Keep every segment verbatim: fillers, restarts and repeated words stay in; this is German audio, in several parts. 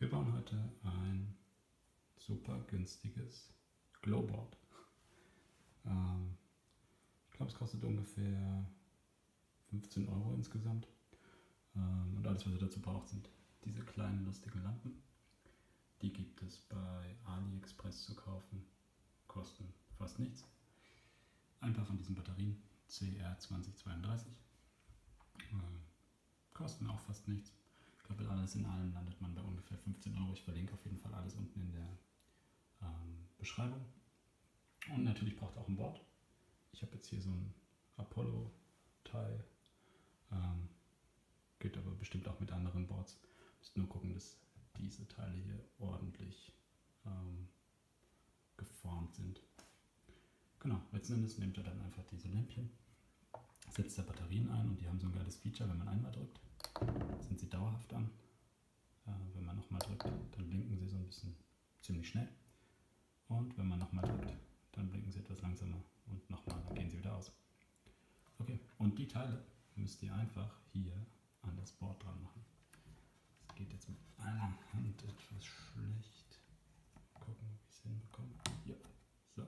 Wir bauen heute ein super günstiges Glowboard. Ähm, ich glaube, es kostet ungefähr fünfzehn Euro insgesamt. Ähm, und alles, was ihr dazu braucht, sind diese kleinen lustigen Lampen. Die gibt es bei AliExpress zu kaufen. Kosten fast nichts. Ein paar von diesen Batterien, C R zwanzig zweiunddreißig. Ähm, kosten auch fast nichts. Ich glaube, alles in allem landet man bei ungefähr fünfzehn Euro. Ich verlinke auf jeden Fall alles unten in der ähm, Beschreibung. Und natürlich braucht ihr auch ein Board. Ich habe jetzt hier so ein Apollo-Teil. Ähm, geht aber bestimmt auch mit anderen Boards. Müsst nur gucken, dass diese Teile hier ordentlich ähm, geformt sind. Genau, letzten Endes nehmt ihr dann einfach diese Lämpchen, setzt da Batterien ein und die haben so ein geiles Feature, wenn man einmal drückt, sind sie dauerhaft an. Äh, wenn man nochmal drückt, dann blinken sie so ein bisschen ziemlich schnell. Und wenn man nochmal drückt, dann blinken sie etwas langsamer und nochmal, dann gehen sie wieder aus. Okay, und die Teile müsst ihr einfach hier an das Board dran machen. Das geht jetzt mit einer Hand etwas schlecht. Gucken, ob ich es hinbekomme. Ja, so.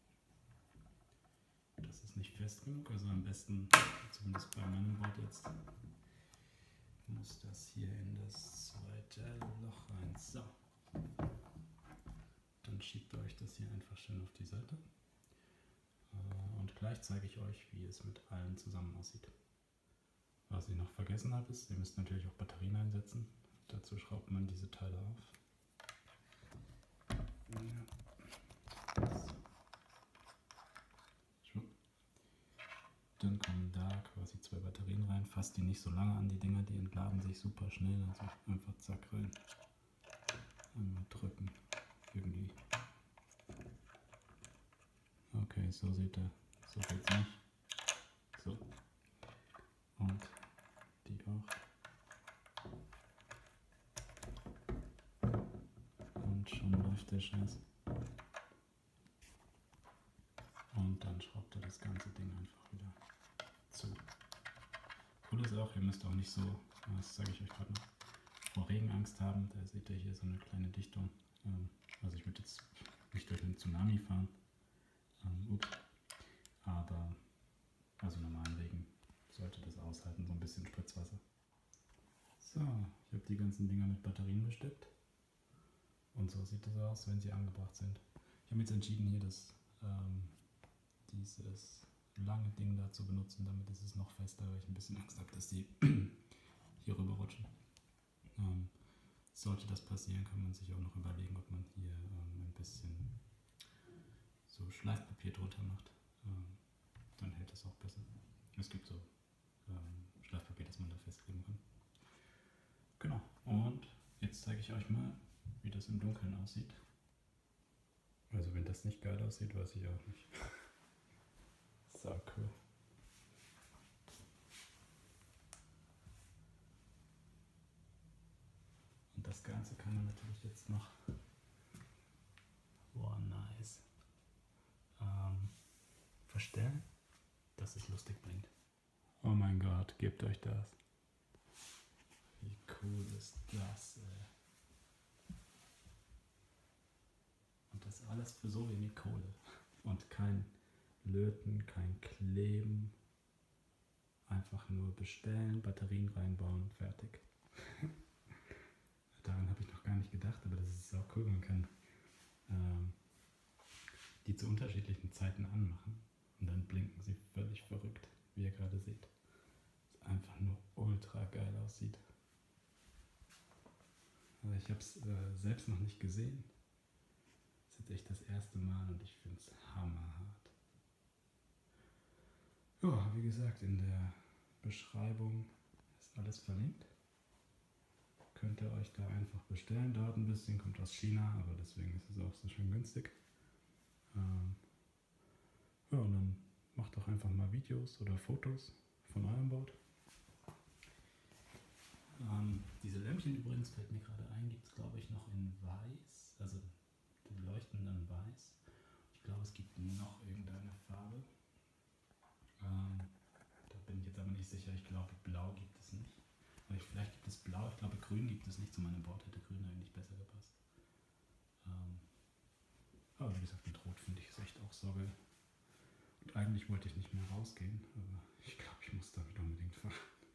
Das ist nicht fest genug, also am besten, zumindest bei meinem Board jetzt, muss das hier in das zweite Loch rein. So. Dann schiebt ihr euch das hier einfach schön auf die Seite. Und gleich zeige ich euch, wie es mit allen zusammen aussieht. Was ich noch vergessen habe, ist, ihr müsst natürlich auch Batterien einsetzen. Dazu schraubt man diese Teile auf. So. Dann kommen da quasi zwei Batterien rein. Fasst die nicht so lange an, die Dinger, die entladen sich super schnell. Also einfach zack rein. Einmal drücken. Irgendwie. Okay, so seht ihr. So geht's nicht. So. Und die auch. Und schon läuft der Scheiß. Und dann schraubt ihr das ganze Ding einfach wieder zu. Cool ist auch, ihr müsst auch nicht so, das zeige ich euch gerade noch, vor Regenangst haben. Da seht ihr hier so eine kleine Dichtung. Also ich würde jetzt nicht durch einen Tsunami fahren. Ups. Aber also normalen Regen sollte das aushalten, so ein bisschen Spritzwasser. So, ich habe die ganzen Dinger mit Batterien bestückt. Und so sieht es aus, wenn sie angebracht sind. Ich habe mich jetzt entschieden, hier das, ähm, dieses lange Ding da zu benutzen, damit ist es noch fester, weil ich ein bisschen Angst habe, dass die hier rüber rutschen. Ähm, sollte das passieren, kann man sich auch noch überlegen, ob man hier ähm, ein bisschen so Schleifpapier drunter macht. Ähm, dann hält es auch besser. Es gibt so ähm, Schleifpapier, das man da festkleben kann. Genau, und jetzt zeige ich euch mal, wie das im Dunkeln aussieht. Also wenn das nicht geil aussieht, weiß ich auch nicht. So cool. Und das Ganze kann man natürlich jetzt noch, wow, nice, ähm, verstellen, dass es lustig blinkt. Oh mein Gott, gebt euch das. Wie cool ist das, ey. Und das alles für so wenig Kohle. Und kein Löten, kein Kleben. Einfach nur bestellen, Batterien reinbauen, fertig. Daran habe ich noch gar nicht gedacht, aber das ist auch cool. Man kann ähm, die zu unterschiedlichen Zeiten anmachen und dann blinken sie völlig verrückt, wie ihr gerade seht. Was einfach nur ultra geil aussieht. Also ich habe es äh, selbst noch nicht gesehen. Das ist jetzt echt das erste Mal und ich finde es hammerhart. Ja, wie gesagt, in der Beschreibung ist alles verlinkt. Könnt ihr euch da einfach bestellen. Dauert ein bisschen, kommt aus China, aber deswegen ist es auch so schön günstig. Ähm ja, und dann macht doch einfach mal Videos oder Fotos von eurem Board. Ähm, diese Lämpchen übrigens, fällt mir gerade ein, gibt es glaube ich noch in weiß, also die leuchten dann weiß. Ich glaube es gibt noch irgendeine Farbe. Ähm, da bin ich jetzt aber nicht sicher, ich glaube blau gibt es nicht. Vielleicht, vielleicht gibt es blau, ich glaube grün gibt es nicht zu meinem Board, hätte grün eigentlich besser gepasst. Ähm, aber wie gesagt, mit Rot finde ich es echt auch saugeil. Und eigentlich wollte ich nicht mehr rausgehen, aber ich glaube, ich muss damit unbedingt fahren.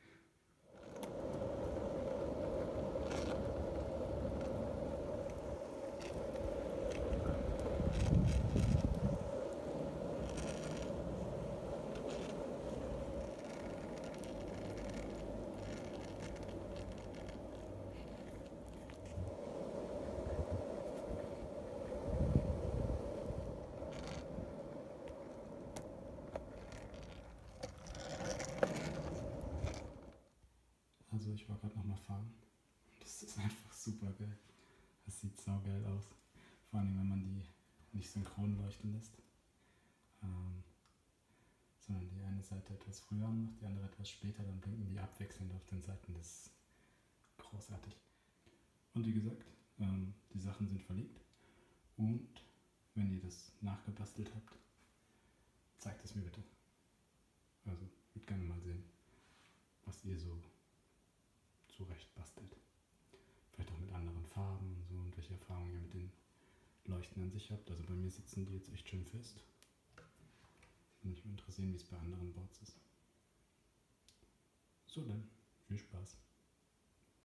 Also ich war gerade nochmal fahren. Das ist einfach super geil. Das sieht saugeil aus. Vor allem, wenn man die nicht synchron leuchten lässt. Ähm, sondern die eine Seite etwas früher anmacht, die andere etwas später, dann blinken die abwechselnd auf den Seiten. Das ist großartig. Und wie gesagt, ähm, die Sachen sind verlegt. Und wenn ihr das nachgebastelt habt, zeigt es mir bitte. Also, ich würde gerne mal sehen, was ihr so zurecht bastelt. Vielleicht auch mit anderen Farben und so und welche Erfahrungen ihr mit den Leuchten an sich habt. Also bei mir sitzen die jetzt echt schön fest. Würde mich mal interessieren, wie es bei anderen Boards ist. So dann, viel Spaß.